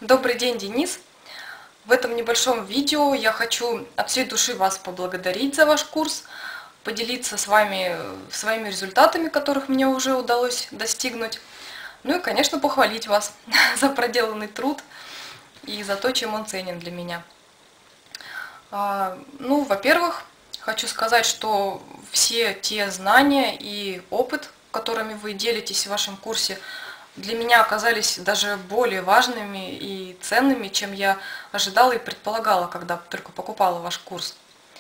Добрый день, Денис! В этом небольшом видео я хочу от всей души вас поблагодарить за ваш курс, поделиться с вами своими результатами, которых мне уже удалось достигнуть. Ну и, конечно, похвалить вас за проделанный труд и за то, чем он ценен для меня. Во-первых, хочу сказать, что все те знания и опыт, которыми вы делитесь в вашем курсе, для меня оказались даже более важными и ценными, чем я ожидала и предполагала, когда только покупала ваш курс.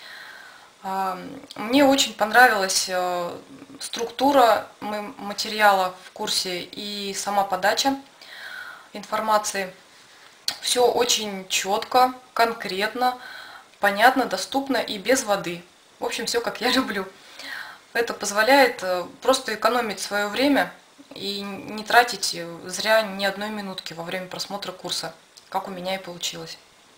Мне очень понравилась структура материала в курсе и сама подача информации. Все очень четко, конкретно, понятно, доступно и без воды. В общем, все как я люблю. Это позволяет просто экономить свое время и не тратить зря ни одной минутки во время просмотра курса, как у меня и получилось.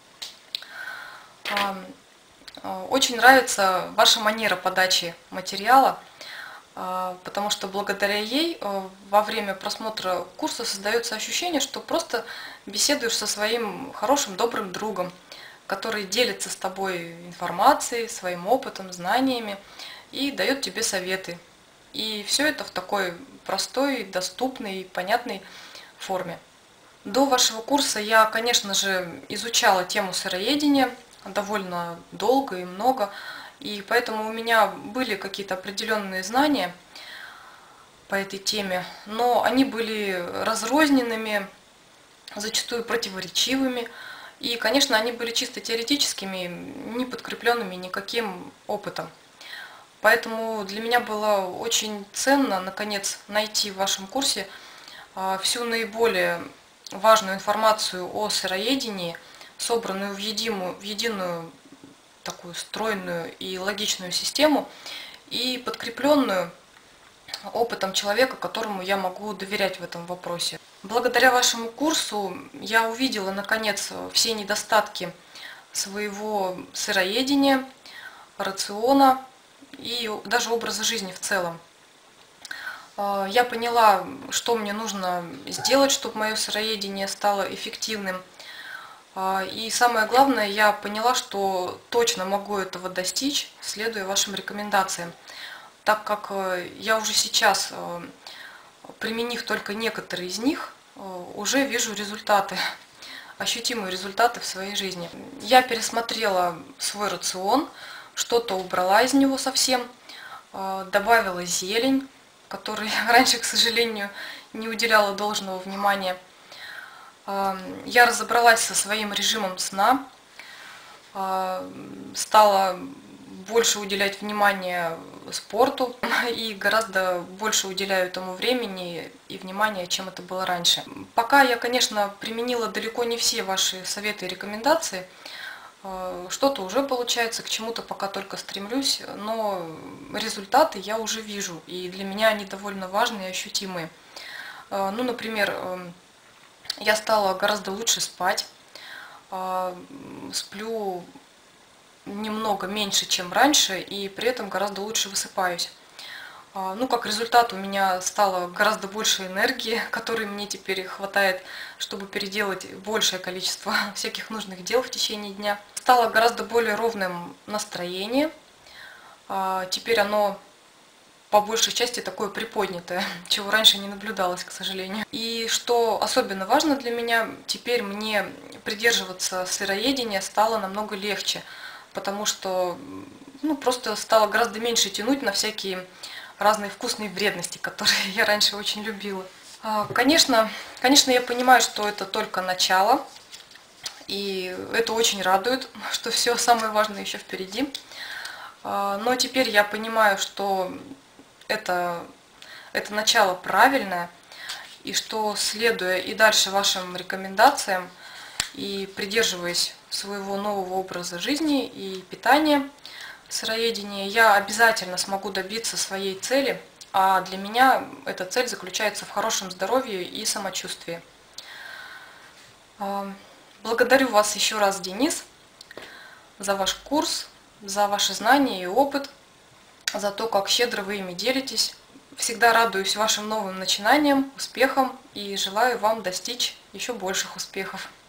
Очень нравится ваша манера подачи материала, потому что благодаря ей во время просмотра курса создается ощущение, что просто беседуешь со своим хорошим, добрым другом, который делится с тобой информацией, своим опытом, знаниями и дает тебе советы. И все это в такой простой, доступной и понятной форме. До вашего курса я, конечно же, изучала тему сыроедения довольно долго и много, и поэтому у меня были какие-то определенные знания по этой теме, но они были разрозненными, зачастую противоречивыми, и, конечно, они были чисто теоретическими, не подкрепленными никаким опытом. Поэтому для меня было очень ценно, наконец, найти в вашем курсе всю наиболее важную информацию о сыроедении, собранную в единую такую стройную и логичную систему, и подкрепленную опытом человека, которому я могу доверять в этом вопросе. Благодаря вашему курсу я увидела, наконец, все недостатки своего сыроедения, рациона и даже образа жизни в целом. Я поняла, что мне нужно сделать, чтобы мое сыроедение стало эффективным. И самое главное, я поняла, что точно могу этого достичь, следуя вашим рекомендациям, так как я уже сейчас, применив только некоторые из них, уже вижу результаты, ощутимые результаты в своей жизни. Я пересмотрела свой рацион, что-то убрала из него совсем, добавила зелень, которой раньше, к сожалению, не уделяла должного внимания. Я разобралась со своим режимом сна, стала больше уделять внимание спорту и гораздо больше уделяю этому времени и внимания, чем это было раньше. Пока я, конечно, применила далеко не все ваши советы и рекомендации, что-то уже получается, к чему-то пока только стремлюсь, но результаты я уже вижу, и для меня они довольно важные и ощутимые. Например, я стала гораздо лучше спать, сплю немного меньше, чем раньше, и при этом гораздо лучше высыпаюсь. Как результат у меня стало гораздо больше энергии, которой мне теперь хватает, чтобы переделать большее количество всяких нужных дел в течение дня. Стало гораздо более ровным настроение. Теперь оно по большей части такое приподнятое, чего раньше не наблюдалось, к сожалению. И что особенно важно для меня, теперь мне придерживаться сыроедения стало намного легче, потому что просто стало гораздо меньше тянуть на всякие разные вкусные вредности, которые я раньше очень любила. Конечно, я понимаю, что это только начало, и это очень радует, что все самое важное еще впереди. Но теперь я понимаю, что это начало правильное, и что, следуя и дальше вашим рекомендациям и придерживаясь своего нового образа жизни и питания, сыроедения, я обязательно смогу добиться своей цели, а для меня эта цель заключается в хорошем здоровье и самочувствии. Благодарю вас еще раз, Денис, за ваш курс, за ваши знания и опыт, за то, как щедро вы ими делитесь. Всегда радуюсь вашим новым начинаниям, успехам и желаю вам достичь еще больших успехов.